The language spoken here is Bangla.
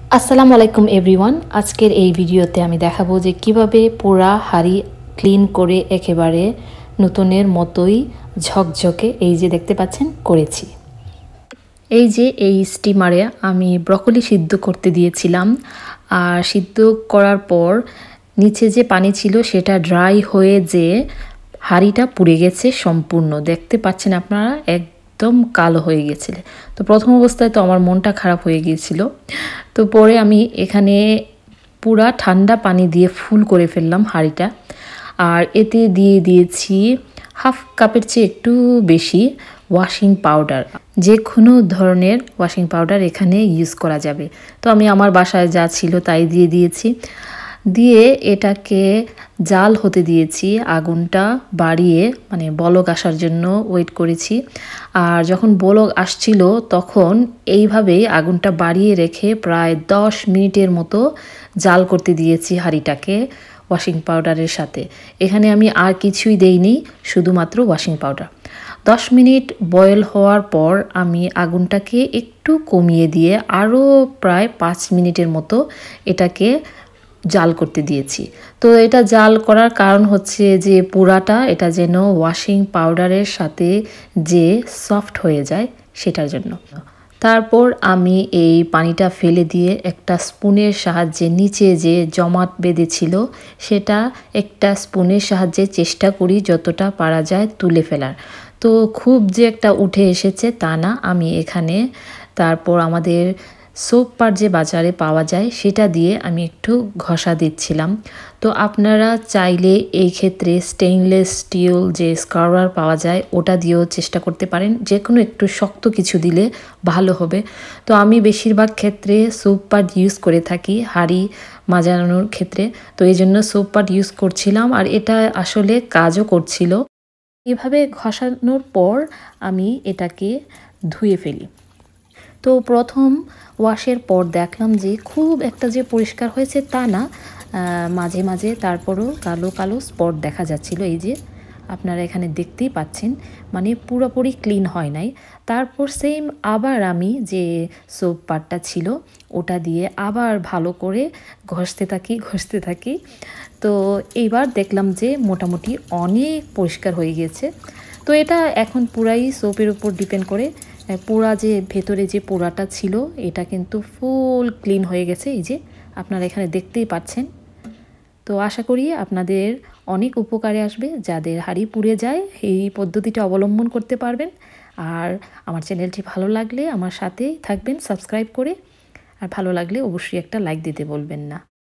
আসসালামু আলাইকুম এভরিওয়ান। আজকের এই ভিডিওতে আমি দেখাবো যে কিভাবে পোড়া হাঁড়ি ক্লিন করে একেবারে নতুনের মতোই ঝকঝকে এই যে দেখতে পাচ্ছেন করেছি। এই যে এই স্টিমারে আমি ব্রকলি সিদ্ধ করতে দিয়েছিলাম, আর সিদ্ধ করার পর নিচে যে পানি ছিল সেটা ড্রাই হয়ে যে হাঁড়িটা পুড়ে গেছে সম্পূর্ণ, দেখতে পাচ্ছেন আপনারা একদম কালো হয়ে গেছিল। তো প্রথম অবস্থায় তো আমার মনটা খারাপ হয়ে গিয়েছিল। তো পরে আমি এখানে পুরা ঠান্ডা পানি দিয়ে ফুল করে ফেললাম হাঁড়িটা, আর এতে দিয়ে দিয়েছি হাফ কাপের চেয়ে একটু বেশি ওয়াশিং পাউডার। যে কোনো ধরনের ওয়াশিং পাউডার এখানে ইউজ করা যাবে। তো আমি আমার বাসায় যা ছিল তাই দিয়ে দিয়েছি, দিয়ে এটাকে জাল হতে দিয়েছি, আগুনটা বাড়িয়ে মানে বলক আসার জন্য ওয়েট করেছি। আর যখন বলক আসছিল তখন এইভাবেই আগুনটা বাড়িয়ে রেখে প্রায় 10 মিনিটের মতো জাল করতে দিয়েছি হাঁড়িটাকে ওয়াশিং পাউডারের সাথে। এখানে আমি আর কিছুই দেইনি, শুধুমাত্র ওয়াশিং পাউডার। 10 মিনিট বয়েল হওয়ার পর আমি আগুনটাকে একটু কমিয়ে দিয়ে আরও প্রায় 5 মিনিটের মতো এটাকে জাল করতে দিয়েছি। তো এটা জাল করার কারণ হচ্ছে যে পোড়াটা এটা যেন ওয়াশিং পাউডারের সাথে যে সফট হয়ে যায় সেটার জন্য। তারপর আমি এই পানিটা ফেলে দিয়ে একটা স্পুনের সাহায্যে নিচে যে জমাট বেঁধেছিল সেটা একটা স্পুনের সাহায্যে চেষ্টা করি যতটা পারা যায় তুলে ফেলার। তো খুব যে একটা উঠে এসেছে তা না, আমি এখানে তারপর আমাদের সোপ পার যে বাজারে পাওয়া যায় সেটা দিয়ে আমি একটু ঘষা দিচ্ছিলাম। তো আপনারা চাইলে এই ক্ষেত্রে স্টেইনলেস স্টিল যে স্ক্রাবার পাওয়া যায় ওটা দিয়েও চেষ্টা করতে পারেন, যে কোনো একটু শক্ত কিছু দিলে ভালো হবে। তো আমি বেশিরভাগ ক্ষেত্রে সোপ পার ইউজ করে থাকি হাঁড়ি মাজানোর ক্ষেত্রে, তো এই জন্য সোপ পার ইউজ করছিলাম, আর এটা আসলে কাজও করছিল। এভাবে ঘষানোর পর আমি এটাকে ধুয়ে ফেলি। তো প্রথম ওয়াশের পর দেখলাম যে খুব একটা যে পরিষ্কার হয়েছে তা না, মাঝে মাঝে তারপরও কালো কালো স্পট দেখা যাচ্ছিল। এই যে আপনারা এখানে দেখতেই পাচ্ছেন, মানে পুরোপুরি ক্লিন হয় নাই। তারপর সেম আবার আমি যে সোপ পারটা ছিল ওটা দিয়ে আবার ভালো করে ঘষতে থাকি। তো এইবার দেখলাম যে মোটামুটি অনেক পরিষ্কার হয়ে গেছে। তো এটা এখন পুরাই সোপের উপর ডিপেন্ড করে, পোড়া যে ভেতরে যে পোড়াটা ছিল এটা কিন্তু ফুল ক্লিন হয়ে গেছে, এই যে আপনারা এখানে দেখতেই পাচ্ছেন। তো আশা করি আপনাদের অনেক উপকারে আসবে, যাদের হাঁড়ি পুড়ে যায় এই পদ্ধতিটা অবলম্বন করতে পারবেন। আর আমার চ্যানেলটি ভালো লাগলে আমার সাথেই থাকবেন সাবস্ক্রাইব করে, আর ভালো লাগলে অবশ্যই একটা লাইক দিতে বলবেন না।